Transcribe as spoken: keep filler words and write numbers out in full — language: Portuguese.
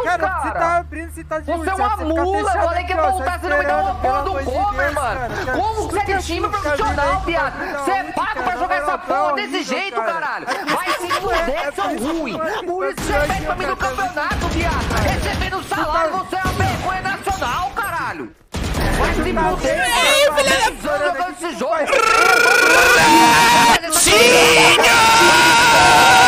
cara. cara. Você tá abrindo, você tá de Você é uma mula, eu falei que ia voltar, você não me deu uma porra do cover, mano. Como você é de time profissional, viado? Você é pago pra jogar essa porra desse jeito, caralho. Vai se fuder, seu ruim. Por isso você pede pra mim no campeonato, viado. Recebendo salário, você é uma vergonha nacional, caralho. Vai se fuder, Ei, filha da puta. Jogando esse jogo. Tinha!